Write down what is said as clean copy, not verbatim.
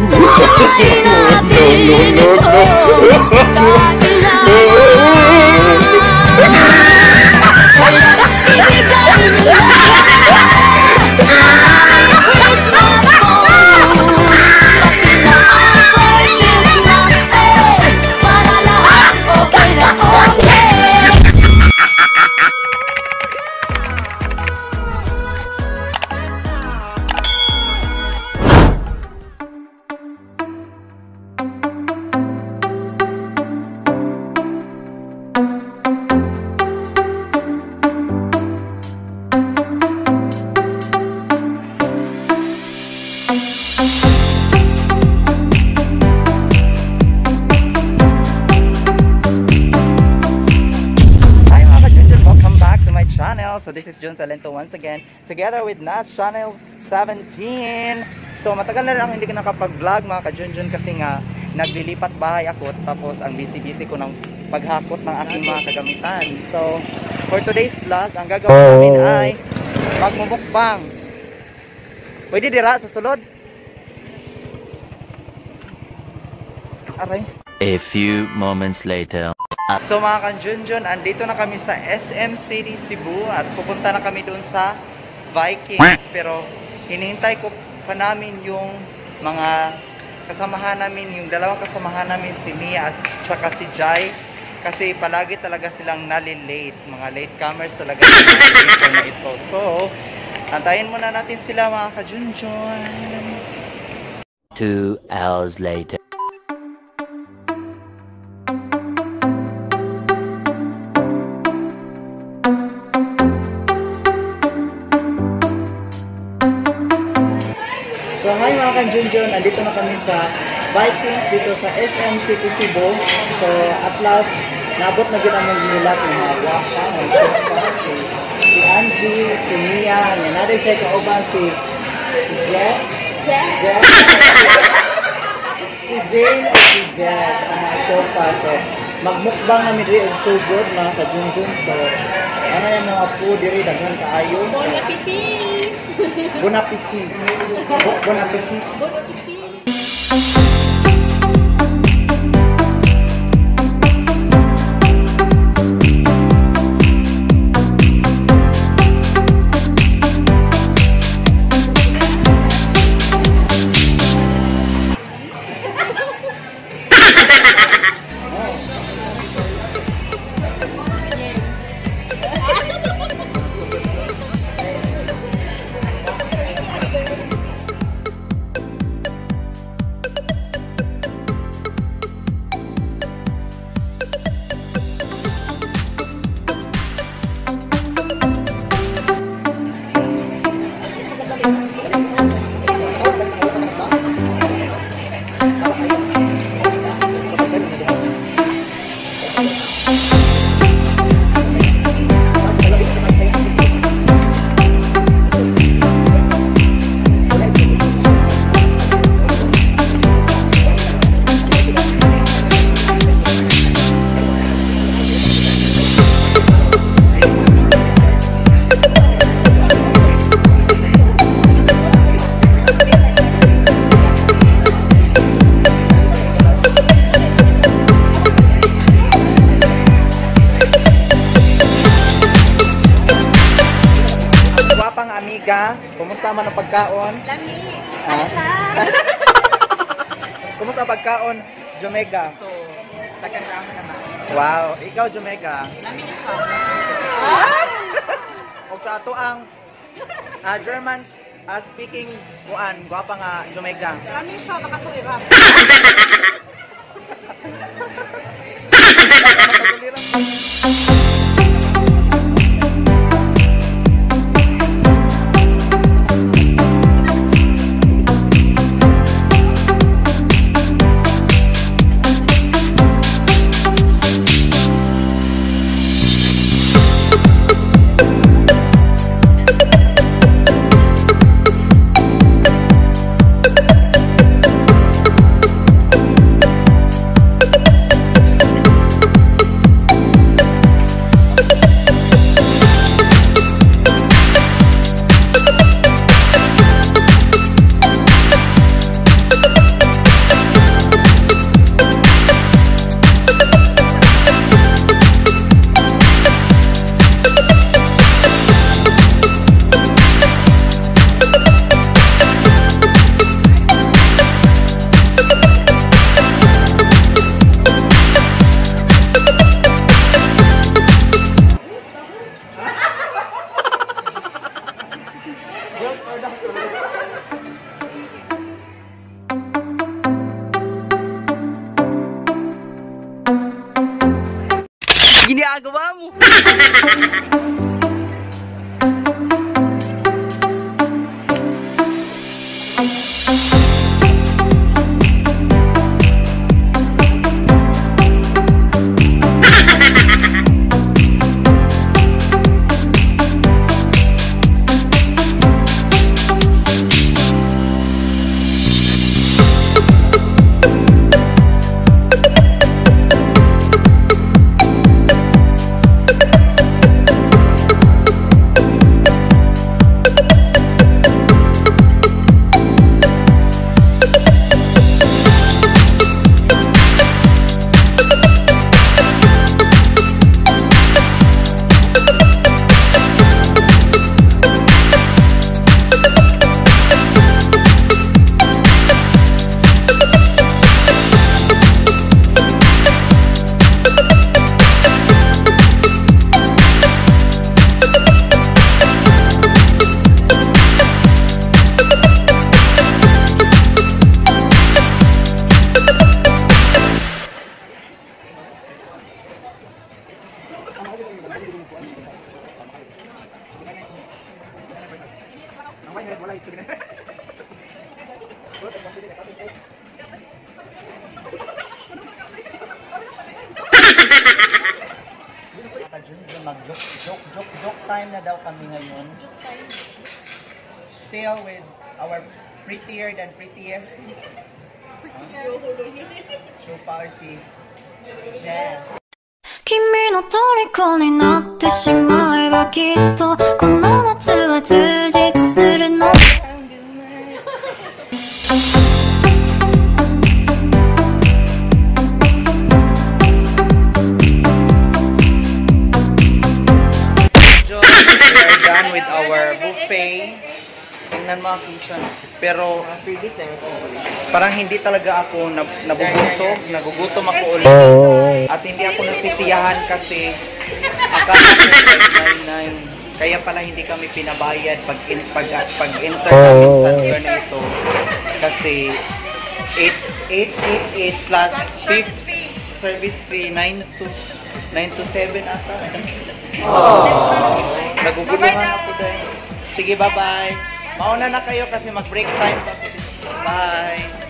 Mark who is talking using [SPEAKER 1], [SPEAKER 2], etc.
[SPEAKER 1] Buhay natin ito
[SPEAKER 2] So this is John Salento once again, together with Nash Channel 17. So matagal na lang hindi ko nakapag-vlog mga ka-Junjun kasi nga naglilipat bahay ako, tapos ang busy-busy ko ng paghakot ng aking mga kagamitan. So for today's vlog, ang gagawin namin ay magmumukbang. Pwede dira sa sulod? Aray.
[SPEAKER 3] A few moments later.
[SPEAKER 2] So mga ka-Junjun, andito na kami sa SM City Cebu at pupunta na kami doon sa Vikings. Pero hinihintay ko pa namin yung mga kasamahan namin, yung dalawang kasamahan namin, si Mia at saka si Jai. Kasi palagi talaga silang nalilate, mga latecomers talaga dito na ito. So, antayin muna natin sila mga ka-Junjun.
[SPEAKER 3] 2 hours later.
[SPEAKER 2] So hi mga ka-Junjun, andito na kami sa Vikings dito sa SM City Cebu. So at last, nabot na ginamon nila yung mga waka, si Angie, si Mia, yung natin siya kauban si Jeff, si Jane at si Jeff, ang mga sopa. So magmukbang namin rin ang sugod mga ka-Junjun. So ano yan mga food diri, daghan kaayo.
[SPEAKER 1] Bon appetit!
[SPEAKER 2] Bon appetit. Bon appetit.
[SPEAKER 1] Bon appetit!
[SPEAKER 2] Kumusta man ang pagkaon?
[SPEAKER 1] Lami!
[SPEAKER 2] Kumusta ang pagkaon, Jomega?
[SPEAKER 1] So, tagang-rama naman.
[SPEAKER 2] Wow! Ikaw, Jomega?
[SPEAKER 1] Lami na siya.
[SPEAKER 2] O sa ato ang German speaking kuan, gwapa nga Jomega.
[SPEAKER 1] Lami siya, makasulirap. ginagawa mo?
[SPEAKER 2] Joke time na daw kami ngayon. Still with our prettier than prettiest. Show power si Jess.
[SPEAKER 4] 君の虜になってしまえばきっとこの夏は充実するの
[SPEAKER 2] Done with our buffet. Tingnan mo ang kitchen. Pero parang hindi talaga ako nabubusog, nagugutom ako ulit. At hindi ako nasisiyahan kasi akala ko 999. Kaya pala hindi kami pinabayad pag-enter namin sa lugar na ito. Kasi 888 plus 5 service fee 9 to 7 ata. Naguguluhan ako dahil. Sige, bye-bye. Mauna na kayo kasi mag-break time. Bye.